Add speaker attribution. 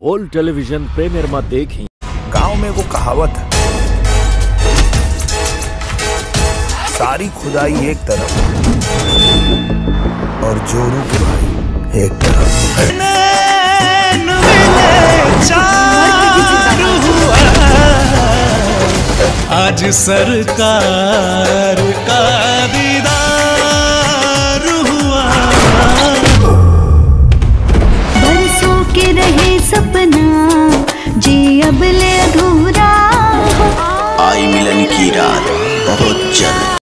Speaker 1: Old television premier में देखी।
Speaker 2: गांव में वो कहावत है, सारी खुदाई एक तरफ और जोरू के भाई एक तरफ।
Speaker 3: आज सरकार का दीदार हुआ,
Speaker 4: बरसों के रहे सपना जे अब ले अधूरा।
Speaker 5: आई मिलन की रात बहुत जल्द।